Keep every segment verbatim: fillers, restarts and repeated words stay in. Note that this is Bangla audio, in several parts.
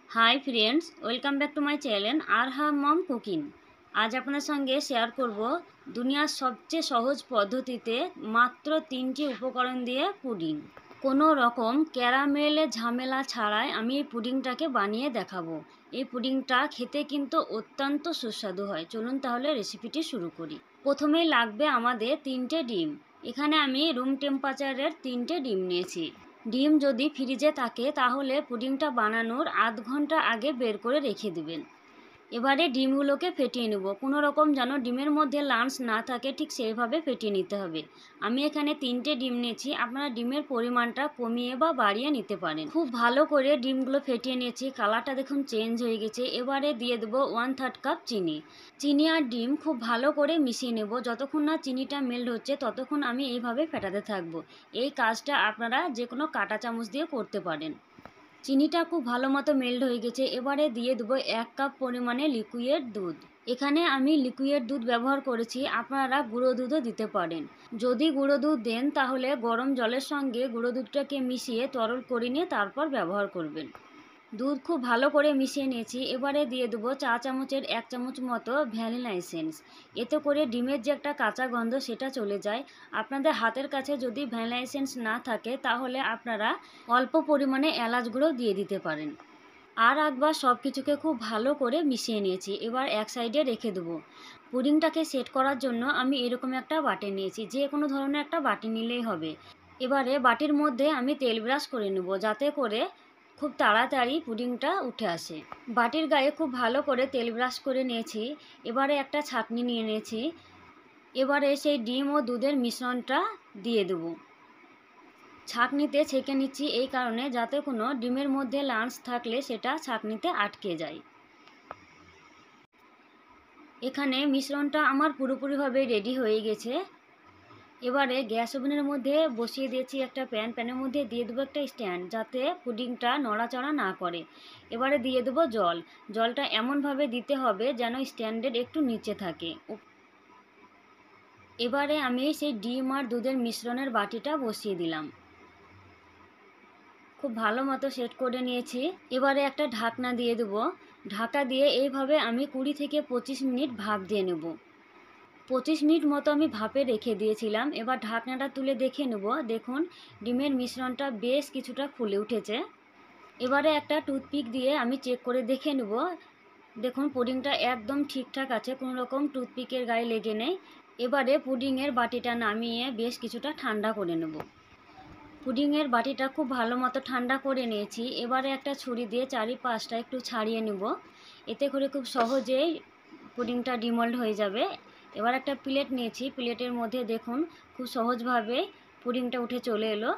High friends, welcome back to my channel Arham mom cooking. আজ আপনার সঙ্গে শেয়ার করব দুনিয়ার সবচেয়ে সহজ পদ্ধতিতে মাত্র তিনটি উপকরণ দিয়ে পুডিং। কোনো রকম ক্যারামেলের ঝামেলা ছাড়াই আমি এই পুডিংটাকে বানিয়ে দেখাবো। এই পুডিংটা খেতে কিন্তু অত্যন্ত সুস্বাদু হয়। চলুন তাহলে রেসিপিটি শুরু করি। প্রথমেই লাগবে আমাদের তিনটে ডিম। এখানে আমি রুম টেম্পারেচারের তিনটে ডিম নিয়েছি। ডিম যদি ফ্রিজে থাকে তাহলে পুডিংটা বানানোর আধ ঘন্টা আগে বের করে রেখে দিবেন। এবারে ডিমগুলোকে ফেটিয়ে নেব। কোনো রকম যেন ডিমের মধ্যে লাঞ্চ না থাকে, ঠিক সেইভাবে ফেটিয়ে নিতে হবে। আমি এখানে তিনটে ডিম নিয়েছি, আপনারা ডিমের পরিমাণটা কমিয়ে বা বাড়িয়ে নিতে পারেন। খুব ভালো করে ডিমগুলো ফেটিয়ে নিয়েছি, কালারটা দেখুন চেঞ্জ হয়ে গেছে। এবারে দিয়ে দেবো ওয়ান থার্ড কাপ চিনি। চিনি আর ডিম খুব ভালো করে মিশিয়ে নেব। যতক্ষণ না চিনিটা মেল্ট হচ্ছে ততক্ষণ আমি এইভাবে ফেটাতে থাকবো। এই কাজটা আপনারা যে কোনো কাঁটা চামচ দিয়ে করতে পারেন। চিনিটা খুব ভালো মতো মেল্ট হয়ে গেছে। এবারে দিয়ে দেবো এক কাপ পরিমাণে লিকুইড দুধ। এখানে আমি লিকুইড দুধ ব্যবহার করেছি, আপনারা গুঁড়ো দুধও দিতে পারেন। যদি গুঁড়ো দুধ দেন তাহলে গরম জলের সঙ্গে গুঁড়ো দুধটাকে মিশিয়ে তরল করে নিয়ে তারপর ব্যবহার করবেন। দুধ খুব ভালো করে মিশিয়ে নিয়েছি। এবারে দিয়ে দেবো চা চামচের এক চামচ মতো ভ্যানিলা এসেন্স। এতে করে ডিমের যে একটা কাঁচা গন্ধ সেটা চলে যায়। আপনাদের হাতের কাছে যদি ভ্যানিলা এসেন্স না থাকে তাহলে আপনারা অল্প পরিমাণে এলাচ গুঁড়ো দিয়ে দিতে পারেন। আর একবার সব কিছুকে খুব ভালো করে মিশিয়ে নিয়েছি। এবার এক সাইডে রেখে দেবো। পুডিংটাকে সেট করার জন্য আমি এরকম একটা বাটি নিয়েছি, যে কোনো ধরনের একটা বাটি নিলেই হবে। এবারে বাটির মধ্যে আমি তেল ব্রাশ করে নেব, যাতে করে খুব তাড়াতাড়ি পুডিংটা উঠে আসে। বাটির গায়ে খুব ভালো করে তেল ব্রাশ করে নিয়েছি। এবারে একটা ছাঁকনি নিয়ে নিয়েছি। এবারে সেই ডিম ও দুধের মিশ্রণটা দিয়ে দেব। ছাঁকনিতে ছেঁকে নিচ্ছি এই কারণে, যাতে কোনো ডিমের মধ্যে লাঞ্চ থাকলে সেটা ছাঁকনিতে আটকে যায়। এখানে মিশ্রণটা আমার পুরোপুরিভাবে রেডি হয়ে গেছে। এবারে গ্যাস ওভেনের মধ্যে বসিয়ে দিয়েছি একটা প্যান। প্যানের মধ্যে দিয়ে দেবো একটা স্ট্যান্ড, যাতে পুডিংটা নড়াচড়া না করে। এবারে দিয়ে দেবো জল। জলটা এমনভাবে দিতে হবে যেন স্ট্যান্ডের একটু নিচে থাকে। এবারে আমি সেই ডিম আর দুধের মিশ্রণের বাটিটা বসিয়ে দিলাম। খুব ভালো মতো সেট করে নিয়েছি। এবারে একটা ঢাকনা দিয়ে দেবো। ঢাকা দিয়ে এইভাবে আমি কুড়ি থেকে পঁচিশ মিনিট ভাপ দিয়ে নেব। পঁচিশ মিনিট মতো আমি ভাপে রেখে দিয়েছিলাম। এবার ঢাকনাটা তুলে দেখে নেব। দেখুন ডিমের মিশ্রণটা বেশ কিছুটা ফুলে উঠেছে। এবারে একটা টুথপিক দিয়ে আমি চেক করে দেখে নেব। দেখুন পুডিংটা একদম ঠিকঠাক আছে, কোনো রকম টুথপিকের গায়ে লেগে নেই। এবারে পুডিংয়ের বাটিটা নামিয়ে বেশ কিছুটা ঠান্ডা করে নেব। পুডিংয়ের বাটিটা খুব ভালো মতো ঠান্ডা করে নিয়েছি। এবারে একটা ছুরি দিয়ে চারিপাশটা একটু ছাড়িয়ে নেব, এতে করে খুব সহজেই পুডিংটা ডিমোল্ড হয়ে যাবে। এবার একটা প্লেট নিয়েছি, প্লেটের মধ্যে দেখুন খুব সহজভাবে পুডিংটা উঠে চলে এলো।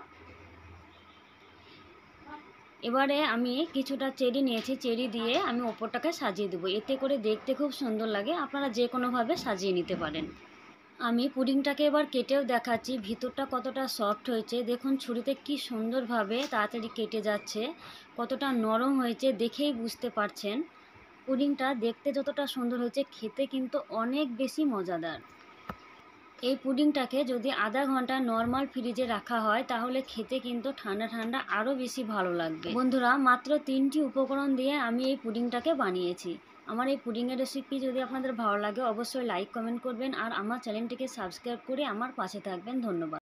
এবারে আমি কিছুটা চেরি নিয়েছি, চেরি দিয়ে আমি ওপরটাকে সাজিয়ে দেবো। এতে করে দেখতে খুব সুন্দর লাগে। আপনারা যে কোনোভাবে সাজিয়ে নিতে পারেন। আমি পুডিংটাকে এবার কেটেও দেখাচ্ছি ভিতরটা কতটা সফট হয়েছে। দেখুন ছুরিতে কি সুন্দরভাবে তাড়াতাড়ি কেটে যাচ্ছে, কতটা নরম হয়েছে দেখেই বুঝতে পারছেন। পুডিংটা দেখতে যতটা সুন্দর হয়েছে, খেতে কিন্তু অনেক বেশি মজাদার। এই পুডিংটাকে যদি আধা ঘন্টা নর্মাল ফ্রিজে রাখা হয় তাহলে খেতে কিন্তু ঠান্ডা ঠান্ডা আরও বেশি ভালো লাগবে। বন্ধুরা, মাত্র তিনটি উপকরণ দিয়ে আমি এই পুডিংটাকে বানিয়েছি। আমার এই পুডিংয়ের রেসিপি যদি আপনাদের ভালো লাগে অবশ্যই লাইক কমেন্ট করবেন আর আমার চ্যানেলটিকে সাবস্ক্রাইব করে আমার পাশে থাকবেন। ধন্যবাদ।